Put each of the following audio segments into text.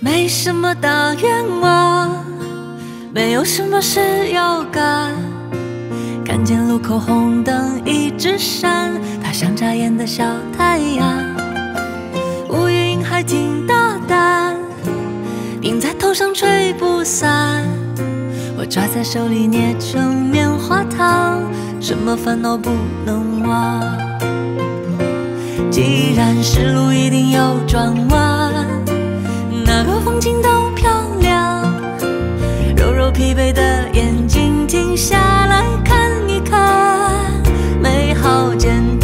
没什么大愿望，没有什么事要干。看见路口红灯一直闪，它像眨眼的小太阳。乌云还挺大胆，顶在头上吹不散。我抓在手里捏成棉花糖，什么烦恼不能忘？既然是路一定要转弯，哪个风景都漂亮。揉揉疲惫的眼睛，停下来看一看，美好简单。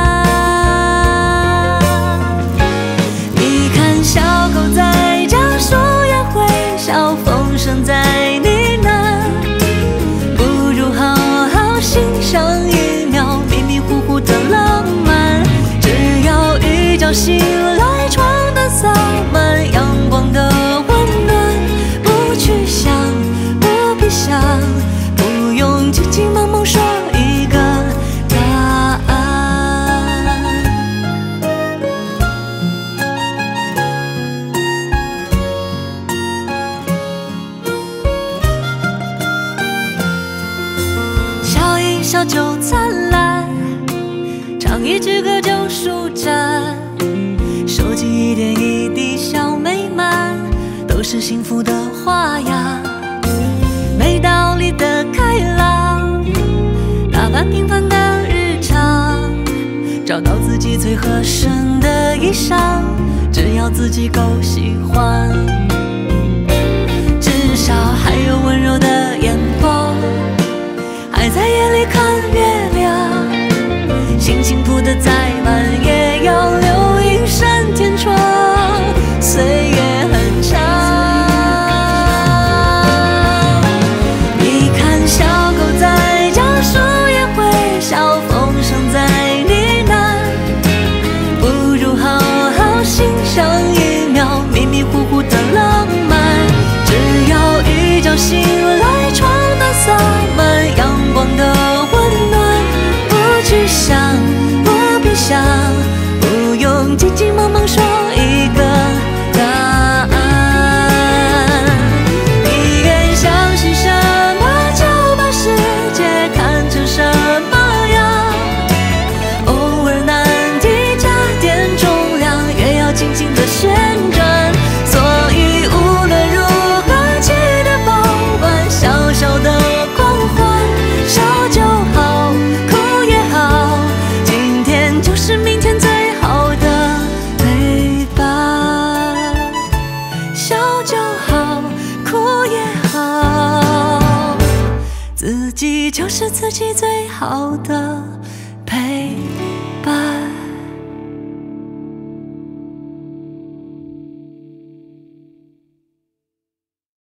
你看小狗在叫，树叶会笑，风声在呢喃，不如好好欣赏一秒迷迷糊糊的浪漫。只要一觉醒来，床单洒满阳光的温暖，不去想，不必想，不用急急忙忙说一个答案。笑一笑就灿烂，唱一支歌就舒展，收集一点一滴小美满，都是幸福的花样。没道理的开朗，打扮平凡的日常，找到自己最合身的衣裳，只要自己够喜欢。至少还有温柔的眼光，还在夜里看月亮，心情谱得再慢，也要留一扇天窗。岁月很长，你看小狗在叫，树叶会笑，风声在呢喃，不如好好欣赏一秒迷迷糊糊的浪漫。只要一觉醒来，床单洒满阳光的温暖，不去想，不必想，不用急急忙忙说一个答案。你愿相信什么，就把世界看成什么样。偶尔难题加点重量，越要轻轻地旋转。所以无论如何，记得保管小小的光环，笑就好，哭也好，今天就是明天最好的陪伴。笑就好，哭也好，自己就是自己最好的